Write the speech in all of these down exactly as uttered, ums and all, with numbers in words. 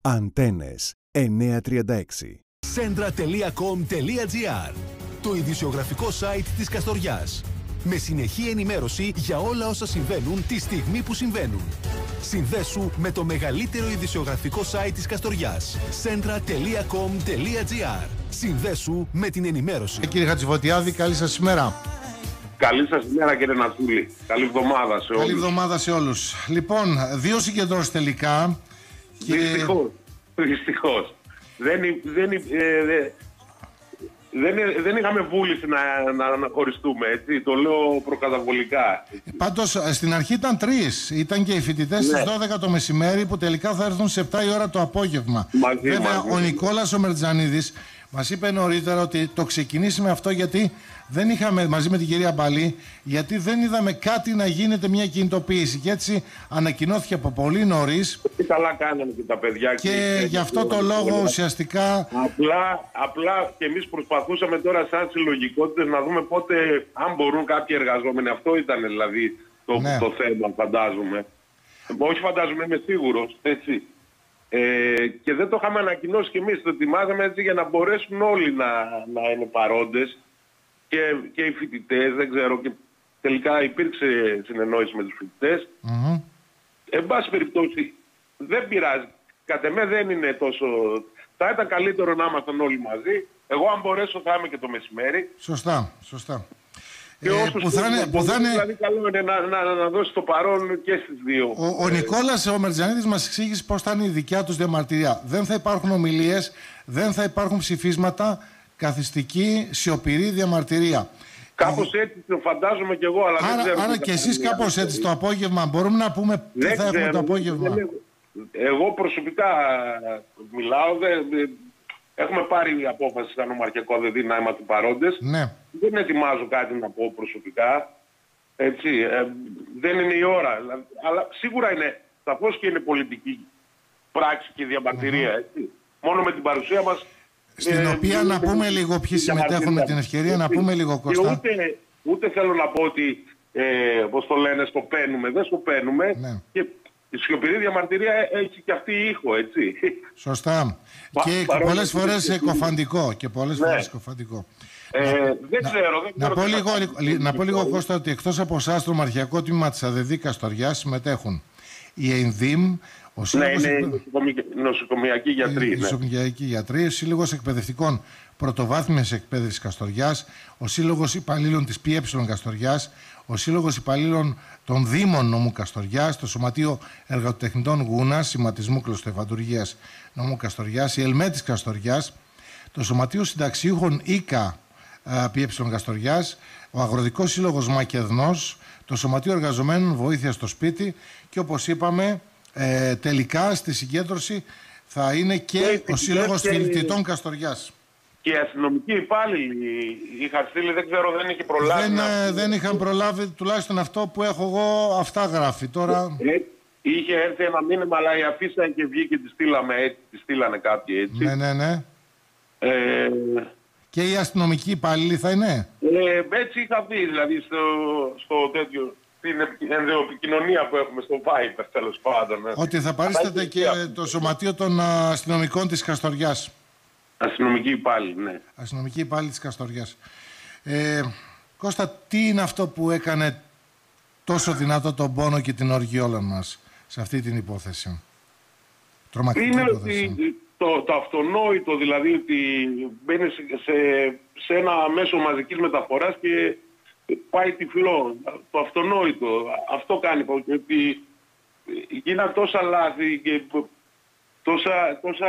Αντένες εννιακόσια τριάντα έξι. Σέντρα τελεία κομ τελεία τζι άρ, το ειδησιογραφικό site της Καστοριάς. Με συνεχή ενημέρωση για όλα όσα συμβαίνουν τη στιγμή που συμβαίνουν. Συνδέσου με το μεγαλύτερο ειδησιογραφικό site της Καστοριάς. σέντρα τελεία κομ τελεία τζι άρ. Συνδέσου με την ενημέρωση. Κύριε Χατζηφωτιάδη, καλή σας ημέρα. Καλή σας ημέρα, κύριε Νασούλη. Καλή εβδομάδα σε όλους. Καλή εβδομάδα σε όλους. Λοιπόν, δύο συγκεντρώσεις τελικά. Και... Δυστυχώς. Δυστυχώς. Δεν, δεν, ε, δε, δεν, δεν είχαμε βούληση να, να, να χωριστούμε, έτσι. Το λέω προκαταβολικά. Πάντως, στην αρχή ήταν τρεις. Ήταν και οι φοιτητές ναι. στις δώδεκα το μεσημέρι που τελικά θα έρθουν σε επτά η ώρα το απόγευμα. Μαζί, Βέβαια, μαζί. ο Νικόλας ο Μερτζανίδης μας είπε νωρίτερα ότι το ξεκινήσαμε αυτό γιατί δεν είχαμε, μαζί με την κυρία Μπαλή, γιατί δεν είδαμε κάτι να γίνεται μια κινητοποίηση. Και έτσι ανακοινώθηκε από πολύ νωρίς. Τι καλά κάνανε και τα παιδιά. Και, και γι' αυτό το λόγο ουσιαστικά. Απλά, απλά και εμείς προσπαθούσαμε τώρα, σαν συλλογικότητες, να δούμε πότε, αν μπορούν κάποιοι εργαζόμενοι. Αυτό ήταν δηλαδή το, ναι. το θέμα, φαντάζομαι. Όχι, φαντάζομαι, είμαι σίγουρος. Έτσι. Ε, και δεν το είχαμε ανακοινώσει κι εμείς. Το ετοιμάζαμε έτσι για να μπορέσουν όλοι να, να είναι παρόντες. Και, και οι φοιτητές, δεν ξέρω, και τελικά υπήρξε συνεννόηση με τους φοιτητές. Mm-hmm. Εν πάση περιπτώσει, δεν πειράζει. Κατ' εμέ δεν είναι τόσο... Θα ήταν καλύτερο να ήμασταν όλοι μαζί. Εγώ αν μπορέσω θα είμαι και το μεσημέρι. Σωστά, σωστά. Και ε, όσους που θα είναι... Που θα είναι... Δηλαδή καλό είναι να, να, να, να δώσει το παρόν και στις δύο. Ο, ο Νικόλας ο Μερτζανίδης μας εξήγησε πώς θα είναι η δικιά τους διαμαρτυρία. Δεν θα υπάρχουν ομιλίες, δεν θα υπάρχουν ψηφίσματα, καθιστική, σιωπηρή διαμαρτυρία. Κάπως έτσι το φαντάζομαι κι εγώ, αλλά άρα, δεν ξέρω. Άρα και εσείς κάπως έτσι το απόγευμα, μπορούμε να πούμε τι θα έχουμε το απόγευμα. Δεν, εγώ προσωπικά μιλάω, δεν, έχουμε πάρει απόφαση σαν ομαρχιακό ΔΕΔ να είμαστε παρόντες. Ναι. Δεν ετοιμάζω κάτι να πω προσωπικά. Έτσι, ε, δεν είναι η ώρα. Αλλά σίγουρα είναι, σαφώς και είναι πολιτική πράξη και διαμαρτυρία. Mm-hmm. Έτσι. Μόνο με την παρουσία μας. Στην ε, οποία ε, να πούμε λίγο ποιοι συμμετέχουν με την ευκαιρία, να πούμε λίγο Κώστα. Ούτε, ούτε θέλω να πω ότι, ε, πώς το λένε, σκοπαίνουμε. Δεν σκοπαίνουμε. Ναι. Και η σιωπηρή διαμαρτυρία έχει και αυτή η ήχο, έτσι. Σωστά. Πα, και πολλές φορές και... κοφαντικό. Και πολλές ναι. φορές κοφαντικό. Ε, να, δεν ξέρω. Δεν να, ξέρω πω λίγο, λίγο, να πω λίγο Κώστα ότι εκτός από εσάς το Ομαρχιακό Τμήμα της ΑΔΔ Καστοριάς συμμετέχουν η ΕΙΝΔΙΜ, ο Σύλλογος ναι, είναι νοσοκομιακοί γιατροί. Οι νοσοκομιακοί γιατροί, ο Σύλλογος Εκπαιδευτικών Πρωτοβάθμιας Εκπαίδευσης Καστοριάς, ο Σύλλογος Υπαλλήλων της ΠΕ Καστοριάς, ο Σύλλογος Υπαλλήλων των Δήμων Νομού Καστοριάς, το Σωματείο Εργατοτεχνητών Γούνας, Σηματισμού Κλωστοεφαντουργίας Νομού Καστοριάς, η ΕΛΜΕ της Καστοριάς, το Σωματείο Συνταξιούχων ΙΚΑ ΠΕ Καστοριάς, ο Αγροτικός Σύλλογος Μακεδνός, το Σωματείο Εργαζομένων Βοήθεια στο Σπίτι και όπως είπαμε, ε, τελικά στη συγκέντρωση θα είναι και ε, ο Σύλλογος και... Φοιτητών Καστοριάς. Και οι αστυνομικοί υπάλληλοι είχαν στείλει, δεν ξέρω, δεν είχε προλάβει. Δεν, να... δεν είχαν προλάβει, τουλάχιστον αυτό που έχω εγώ, αυτά γράφει τώρα. Ε, είχε έρθει ένα μήνυμα, αλλά η αφίσα και βγήκε και τη στείλαμε έτσι, τη στείλανε κάποιοι έτσι. Ναι, ναι, ναι. Ε... Και οι αστυνομικοί υπάλληλοι θα είναι. Ε, έτσι είχα δει, δηλαδή στο, στο τέτοιο, στην ενδοεπικοινωνία που έχουμε στο Viber, τέλος πάντων. Ε. Ότι θα παρίσταται και το Σωματείο των Αστυνομικών της Καστοριάς. Αστυνομικοί υπάλληλοι, ναι. Αστυνομικοί υπάλληλοι της Καστοριάς. Ε, Κώστα, τι είναι αυτό που έκανε τόσο δυνατό τον πόνο και την οργή όλων μας σε αυτή την υπόθεση? Τρομακτική είναι υπόθεση. Ότι το, το αυτονόητο, δηλαδή ότι μπαίνει σε, σε ένα μέσο μαζικής μεταφοράς και πάει τυφλό. Το αυτονόητο. Αυτό κάνει. Ότι γίναν τόσα λάθη και τόσα... τόσα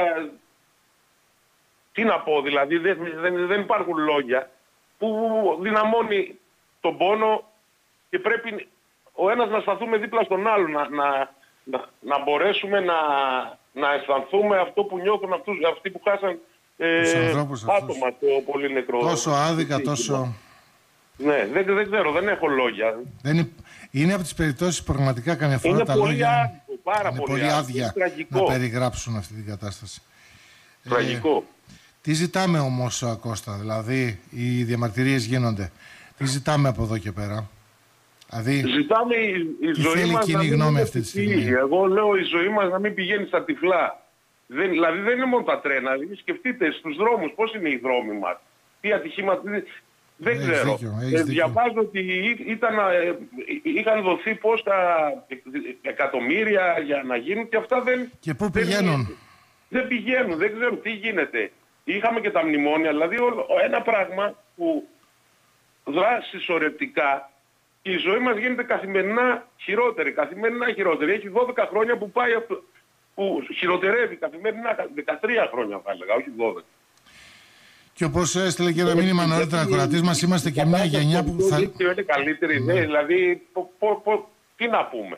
τι να πω, δηλαδή δεν, δεν, δεν υπάρχουν λόγια που δυναμώνει τον πόνο και πρέπει ο ένας να σταθούμε δίπλα στον άλλο, να, να, να, να μπορέσουμε να, να αισθανθούμε αυτό που νιώθουν αυτούς, αυτοί που χάσαν ε, άτομα το πολύ νεκρό. Τόσο άδικα, τόσο... Ναι, δεν, δεν ξέρω, δεν έχω λόγια. Δεν είναι, είναι από τις περιπτώσεις που πραγματικά καμιά φορά είναι τα πολύ λόγια άδικο, πάρα είναι πολύ, πολύ άδεια να περιγράψουν αυτή την κατάσταση. Τραγικό. Ε, τι ζητάμε όμως, Κώστα, δηλαδή οι διαμαρτυρίες γίνονται. Τι ζητάμε από εδώ και πέρα? Δηλαδή, ζητάμε η, η ζωή μας να μην γνώμη αυτή τη στιγμή. Εγώ λέω η ζωή μας να μην πηγαίνει στα τυφλά. Δεν, δηλαδή δεν είναι μόνο τα τρένα. Δηλαδή, σκεφτείτε στους δρόμους πώς είναι οι δρόμοι μας. Τι ατυχήματα. Δεν έχεις ξέρω. δίκιο, έχεις ε, δίκιο. διαβάζω ότι ήταν, ε, είχαν δοθεί πόσα εκατομμύρια για να γίνουν και αυτά δεν... Και πού δεν, πηγαίνουν. Δεν πηγαίνουν, δεν ξέρω τι γίνεται. Είχαμε και τα μνημόνια, δηλαδή ο, ένα πράγμα που δρά συσσωρευτικά και η ζωή μας γίνεται καθημερινά χειρότερη, καθημερινά χειρότερη. Έχει δώδεκα χρόνια που πάει αυτό, που χειροτερεύει καθημερινά, δεκατρία χρόνια θα έλεγα, όχι δώδεκα. Και όπως έστειλε και ένα μήνυμα νωρίτερα ακροατής μας, είμαστε και μια γενιά που θα... Είναι καλύτερη, ναι. Δηλαδή, πο, πο, πο, τι να πούμε.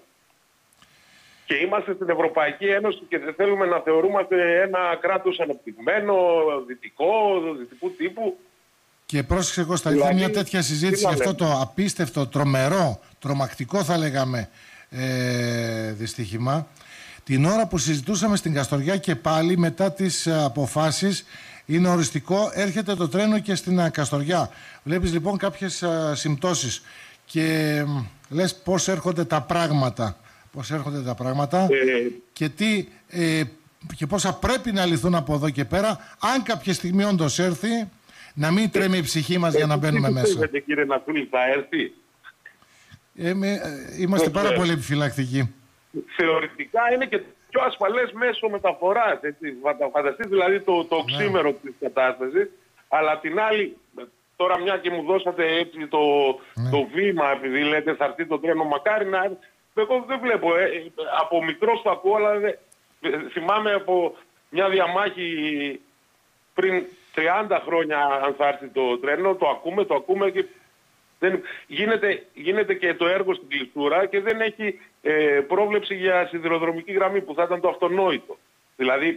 Και είμαστε στην Ευρωπαϊκή Ένωση και δεν θέλουμε να θεωρούμαστε ένα κράτος αναπτυγμένο, δυτικό, δυτικού τύπου. Και πρόσεξε Κώστα, Δηλαδή, είχα μια τέτοια συζήτηση για αυτό το απίστευτο, τρομερό, τρομακτικό θα λέγαμε ε, δυστύχημα. Την ώρα που συζητούσαμε στην Καστοριά και πάλι μετά τις αποφάσεις, είναι οριστικό, έρχεται το τρένο και στην Καστοριά. Βλέπεις λοιπόν κάποιες α, συμπτώσεις και μ, λες πώς έρχονται τα πράγματα. Πώς έρχονται τα πράγματα Ε, και, τι, ε, και πόσα πρέπει να λυθούν από εδώ και πέρα, αν κάποια στιγμή όντως έρθει, να μην τρέμει η ψυχή μας για να μπαίνουμε μέσα. Πιστεύετε κύριε Νατούλη, θα έρθει. Ε, με, ε, είμαστε πάρα πολύ επιφυλακτικοί. Θεωρητικά είναι και πιο ασφαλές μέσω μεταφοράς. Έτσι. Φανταστείτε δηλαδή το, το οξύμερο ναι. της κατάστασης, αλλά απ' την άλλη, τώρα μια και μου δώσατε έτσι το, ναι. το βήμα, επειδή λέτε θα έρθει το τρένο, μακάρι να έρθει. Εγώ δεν βλέπω, ε, από μικρός το ακούω, αλλά δε, θυμάμαι από μια διαμάχη πριν τριάντα χρόνια αν θα έρθει το τρένο, το ακούμε, το ακούμε και δεν, γίνεται, γίνεται και το έργο στην κλειστούρα και δεν έχει ε, πρόβλεψη για σιδηροδρομική γραμμή που θα ήταν το αυτονόητο. Δηλαδή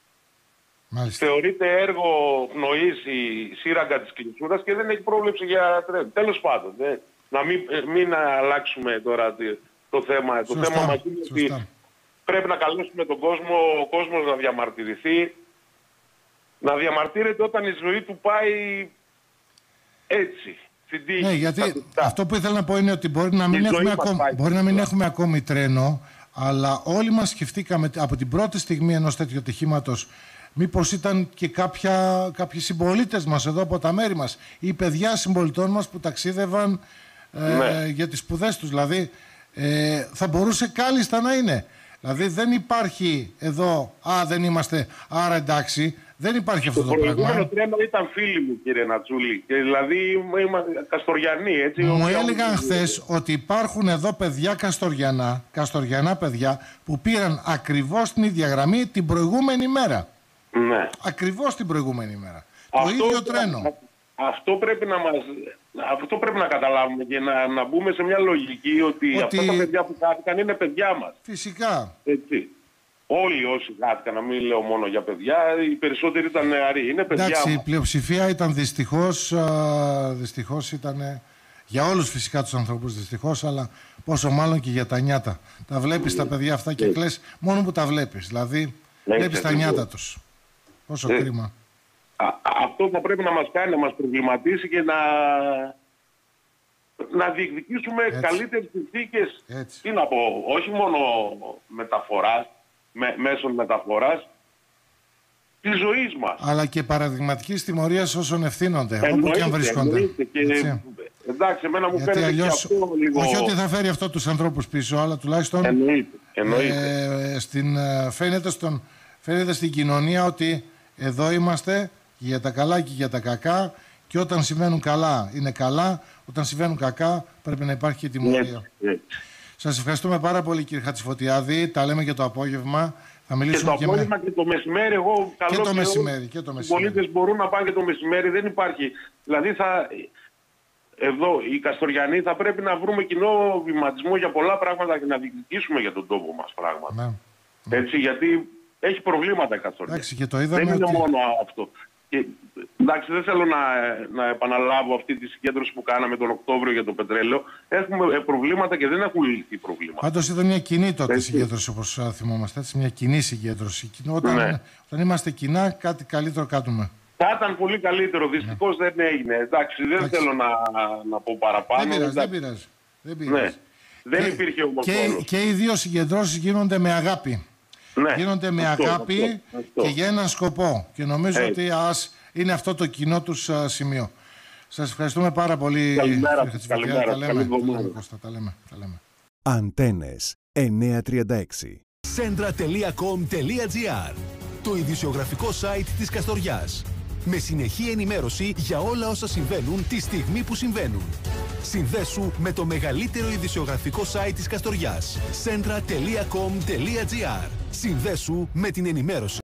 Μάλιστα. θεωρείται έργο πνοής η σύραγγα της κλειστούρας και δεν έχει πρόβλεψη για τρένο. Τέλος πάντων, δε, να μην, μην αλλάξουμε τώρα το θέμα. Το Σωστά, θέμα μας είναι ότι πρέπει να καλέσουμε τον κόσμο, ο κόσμος να διαμαρτυρηθεί, να διαμαρτύρεται όταν η ζωή του πάει έτσι. Ναι, γιατί αυτό που ήθελα να πω είναι ότι μπορεί να μην, έχουμε, ακόμη, μπορεί να μην έχουμε ακόμη τρένο, αλλά όλοι μας σκεφτήκαμε από την πρώτη στιγμή ενός τέτοιου ατυχήματος μήπως ήταν και κάποια, κάποιοι συμπολίτες μας εδώ από τα μέρη μας ή παιδιά συμπολιτών μας που ταξίδευαν ε, ναι. για τις σπουδές τους. Δηλαδή ε, θα μπορούσε κάλλιστα να είναι. Δηλαδή δεν υπάρχει εδώ, α δεν είμαστε, άρα εντάξει. Δεν υπάρχει αυτό το, το πράγμα. Το προηγούμενο τρένο ήταν φίλοι μου, κύριε Νατσούλη. Και δηλαδή είμαστε Καστοριανοί, έτσι. Μου έλεγαν χθες ότι υπάρχουν εδώ παιδιά Καστοριανά, Καστοριανά παιδιά, που πήραν ακριβώς την ίδια γραμμή την προηγούμενη μέρα. Ναι. Ακριβώς την προηγούμενη μέρα. Αυτό, το ίδιο τρένο. Αυτό πρέπει να μας... Αυτό πρέπει να καταλάβουμε και να, να μπούμε σε μια λογική ότι, ότι αυτά τα παιδιά που χάθηκαν είναι παιδιά μας. Φυσικά. Έτσι. Όλοι όσοι χάθηκαν, να μην λέω μόνο για παιδιά, οι περισσότεροι ήταν νεαροί. Είναι παιδιά. Εντάξει, μας. η πλειοψηφία ήταν δυστυχώς, α, δυστυχώς ήταν για όλους φυσικά τους ανθρώπους δυστυχώς, αλλά πόσο μάλλον και για τα νιάτα. Τα βλέπεις τα παιδιά αυτά και κλαις μόνο που τα βλέπεις. Δηλαδή βλέπεις τα νιάτα τους. Πόσο ε. κρίμα. Α, αυτό θα πρέπει να μας κάνει, να μας προβληματίσει και να, να διεκδικήσουμε Έτσι. καλύτερες συνθήκες. Τι να πω, όχι μόνο μεταφοράς, με, μέσων μεταφοράς, της ζωής μας. Αλλά και παραδειγματικής τιμωρίας όσων ευθύνονται, εννοείται, όπου και αν βρίσκονται. Και, εντάξει, εμένα μου Γιατί φαίνεται αλλιώς, και αυτό λίγο... όχι ότι θα φέρει αυτό τους ανθρώπους πίσω, αλλά τουλάχιστον εννοείται, εννοείται. Ε, στην, φαίνεται, στον, φαίνεται στην κοινωνία ότι εδώ είμαστε για τα καλά και για τα κακά και όταν συμβαίνουν καλά είναι καλά, όταν συμβαίνουν κακά πρέπει να υπάρχει και τιμωρία. Yeah, yeah. Σας ευχαριστούμε πάρα πολύ κύριε Χατσιφωτιάδη, τα λέμε και το απόγευμα. Θα μιλήσουμε και το απόγευμα και, με... και το μεσημέρι, εγώ καλό και το μεσημέρι, και το μεσημέρι. Οι πολίτες μπορούν να πάνε και το μεσημέρι, δεν υπάρχει. Δηλαδή θα... εδώ οι Καστοριανοί θα πρέπει να βρούμε κοινό βηματισμό για πολλά πράγματα και να διεκδικήσουμε για τον τόπο μας πράγματα. Ναι. Έτσι, γιατί έχει προβλήματα η Καστοριά. Εντάξει, και το είδαμε δεν είναι ότι... μόνο αυτό. Και, εντάξει, δεν θέλω να, να επαναλάβω αυτή τη συγκέντρωση που κάναμε τον Οκτώβριο για το πετρέλαιο. Έχουμε προβλήματα και δεν έχουν λυθεί προβλήματα. Πάντως ήταν μια κοινή τότε έτσι. συγκέντρωση, όπως θυμόμαστε. Έτσι, μια κοινή συγκέντρωση. Όταν, ναι. όταν είμαστε κοινά, κάτι καλύτερο κάνουμε. Θα ήταν πολύ καλύτερο. Δυστυχώς ναι. δεν έγινε. Εντάξει, δεν εντάξει. θέλω να, να πω παραπάνω. Δεν πειράζει. Δεν πειράζει. Δεν, πειράζει. Ναι. δεν και, υπήρχε όμως και, και οι δύο συγκεντρώσεις γίνονται με αγάπη. Ναι, γίνονται με αυτό, αγάπη αυτό, αυτό. και για έναν σκοπό. Και νομίζω Έτσι. ότι ας είναι αυτό το κοινό τους α, σημείο. Σας ευχαριστούμε πάρα πολύ. Καλημέρα, κύριε Χατζηφωτιάδη. καλημέρα, Τα λέμε, καλή τα λέμε, εβδομάδα. Κώστα, τα λέμε, τα λέμε. Αντένες εννιακόσια τριάντα έξι. Σέντρα τελεία κομ τελεία τζι άρ. Το ειδησιογραφικό site της Καστοριάς. Με συνεχή ενημέρωση για όλα όσα συμβαίνουν τη στιγμή που συμβαίνουν. Συνδέσου με το μεγαλύτερο ειδησιογραφικό site της Καστοριάς. σέντρα τελεία κομ τελεία τζι άρ. Συνδέσου με την ενημέρωση.